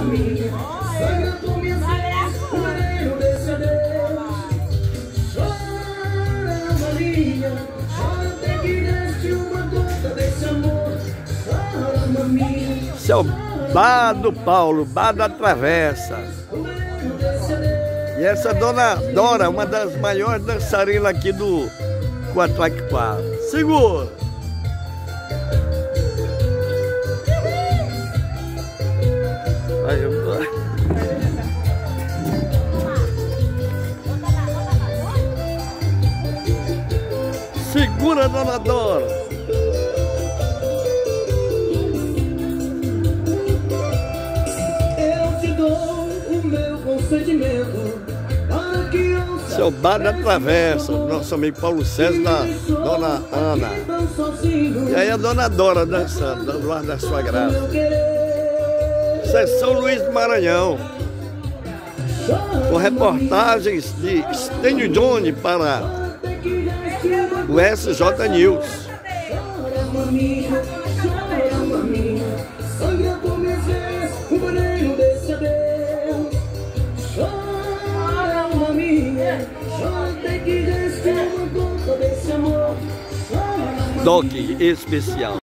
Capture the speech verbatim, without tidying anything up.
minha, sangra por minha vez, o veneno desse adeus. Chora, maminha, chora até que deste uma gota desse amor. Chora, maminha. Seu Bar do Paulo, Bar da Travessa. E essa dona Dora, uma das maiores dançarinas aqui do Quatro. Segura! Aí eu tô. Segura, dona Dora! Seu Bar da Travessa, nosso amigo Paulo César, da dona Ana. E aí a dona Dora dançando, dando ar da sua graça. Isso é São Luís do Maranhão. Com reportagens de Stênio Johnny para o S J News. Doc especial.